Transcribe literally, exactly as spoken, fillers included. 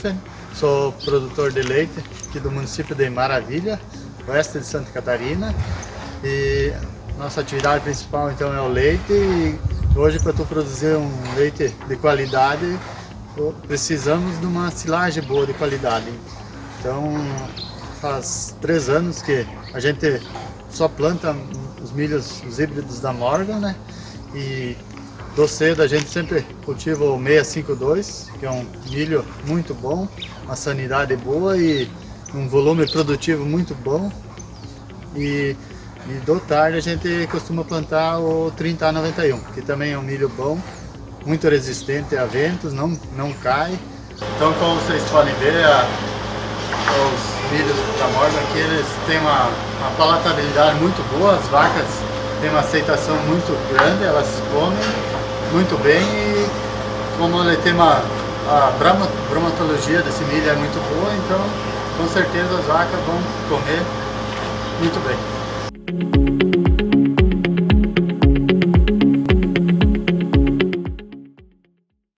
Morgan, sou produtor de leite aqui do município de Maravilha, oeste de Santa Catarina. E nossa atividade principal então é o leite, e hoje para tu produzir um leite de qualidade precisamos de uma silagem boa de qualidade. Então faz três anos que a gente só planta os milhos, os híbridos da Morgan, né? E do cedo a gente sempre cultiva o seis cinco dois, que é um milho muito bom, uma sanidade boa e um volume produtivo muito bom. E, e do tarde a gente costuma plantar o trinta A noventa e um, que também é um milho bom, muito resistente a ventos, não, não cai. Então, como vocês podem ver, a, os milhos da Morgan aqui, eles têm uma, uma palatabilidade muito boa, as vacas têm uma aceitação muito grande, elas comem muito bem, e como ele tem uma, a bromatologia desse milho é muito boa, então com certeza as vacas vão comer muito bem.